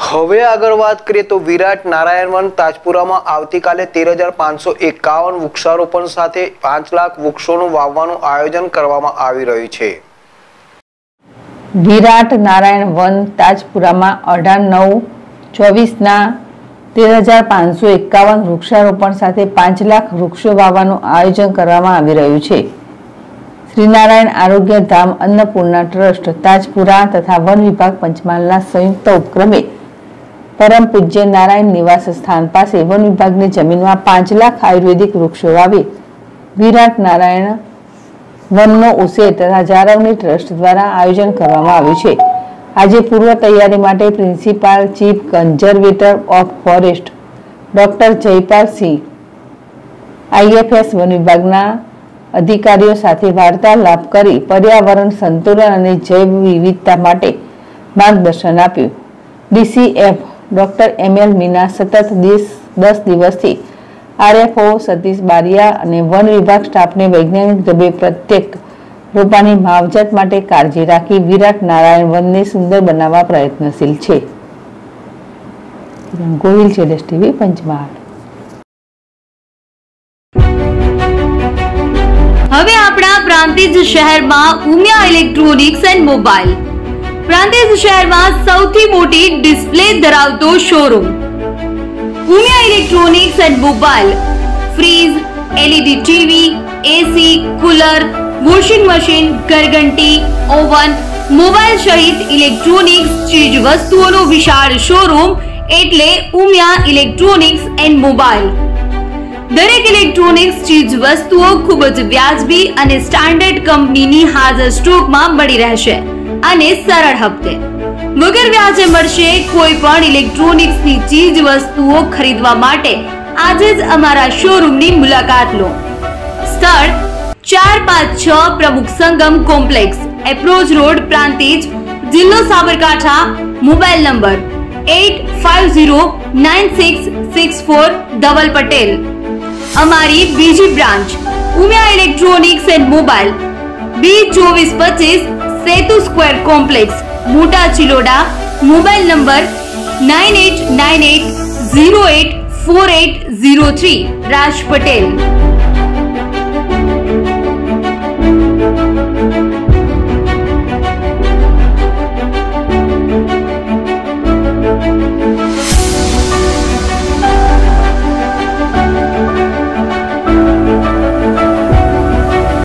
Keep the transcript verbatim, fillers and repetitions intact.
હવે આગળ વાત કરીએ તો વિરાટ નારાયણ વન તાજપુરામાં આવતીકાલે તેર હજાર પાંચસો એકાવન વૃક્ષારોપણ સાથે પાંચ લાખ વૃક્ષોનું વાવવાનું આયોજન કરવામાં આવી રહ્યું છે। વિરાટ નારાયણ વન તાજપુરામાં અઢાર નવ ચોવીસના તેર હજાર પાંચસો એકાવન વૃક્ષારોપણ સાથે પાંચ લાખ વૃક્ષો વાવવાનું આયોજન કરવામાં આવી રહ્યું છે। શ્રીનારાયણ આરોગ્ય ધામ અન્નપૂર્ણા ટ્રસ્ટ તાજપુરા તથા વન વિભાગ પંચમહાલના સંયુક્ત ઉપક્રમે પરમ પૂજ્ય નારાયણ નિવાસ સ્થાન પાસે વન વિભાગની જમીનમાં પાંચ લાખ આયુર્વેદિક વૃક્ષો વાવી વિરાટ નારાયણ વનનો ઉછેર તથા જાળવણી ટ્રસ્ટ દ્વારા આયોજન કરવામાં આવ્યું છે। આજે પૂર્વ તૈયારી માટે principal chief conservator of forest doctor Jaypal Singh IFS વન વિભાગના અધિકારીઓ સાથે વાર્તાલાપ કરી પર્યાવરણ સંતુલન અને જૈવ વિવિધતા માટે માર્ગદર્શન આપ્યું। DCF doctor M L Meena સતત દસ દિવસથી આરએફઓ સતીશ બારિયા અને વન વિભાગ સ્ટાફને વૈજ્ઞાનિક ઢબે પ્રત્યેક રોપાની માવજત માટે કાળજી રાખી વિરાટ નારાયણ વનને સુંદર બનાવવા પ્રયત્નશીલ છે। ગોહિલ છેડેશ ટીવી પંચમહાલ। હવે આપણા પ્રાંતિજ શહેરમાં Umiya electronics and mobile Prantij શહેરમાં સૌથી મોટી ડિસ્પ્લે ધરાવતો showroom Umiya electronics and mobile fridge, LED TV, AC, cooler, washing machine, ઘરઘંટી, ઓવન, મોબાઈલ સહિત ઇલેક્ટ્રોનિક્સ ચીજ વસ્તુઓનો વિશાળ શોરૂમ એટલે ઉમિયા ઇલેક્ટ્રોનિક્સ એન્ડ મોબાઈલ। દરેક ઇલેક્ટ્રોનિક્સ ચીજ વસ્તુઓ ખૂબ જ વ્યાજબી અને સ્ટાન્ડર્ડ કંપનીની હાજર સ્ટોકમાં મળી રહેશે અને સરળ હપ્તે વગર વ્યાજે મળશે। કોઈ પણ ઇલેક્ટ્રોનિક્સની ચીજ વસ્તુઓ ખરીદવા માટે આજે જ અમારા શોરૂમની મુલાકાત લો। સ્થળ ચાર પાંચ છ Pramukh Sangam complex, approach road, Prantij, જિલ્લો Sabarkantha. Mobile number eight five zero nine six six four Dhaval Patel. અમારી બીજી branch Umiya electronics and mobile B ચોવીસ પચીસ સેતુ સ્ક્વેર કોમ્પ્લેક્સ, મોટા Chiloda. Mobile number nine eight nine eight zero eight four eight zero three Raj Patel.